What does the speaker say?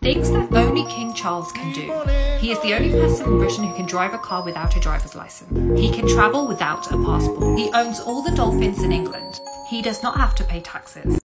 Things that only King Charles can do. He is the only person in Britain who can drive a car without a driver's license. He can travel without a passport. He owns all the dolphins in England. He does not have to pay taxes.